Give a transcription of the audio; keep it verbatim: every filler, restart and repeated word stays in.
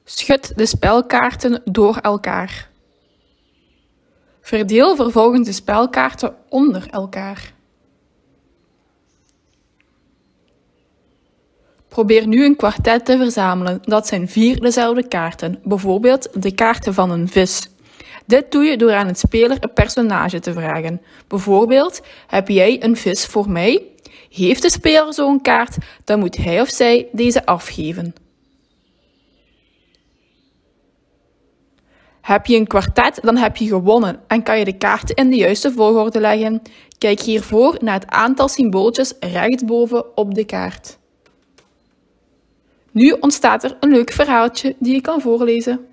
Schud de spelkaarten door elkaar. Verdeel vervolgens de spelkaarten onder elkaar. Probeer nu een kwartet te verzamelen. Dat zijn vier dezelfde kaarten, bijvoorbeeld de kaarten van een vis. Dit doe je door aan het speler een personage te vragen. Bijvoorbeeld, heb jij een vis voor mij? Heeft de speler zo'n kaart, dan moet hij of zij deze afgeven. Heb je een kwartet, dan heb je gewonnen en kan je de kaarten in de juiste volgorde leggen. Kijk hiervoor naar het aantal symbooltjes rechtsboven op de kaart. Nu ontstaat er een leuk verhaaltje die je kan voorlezen.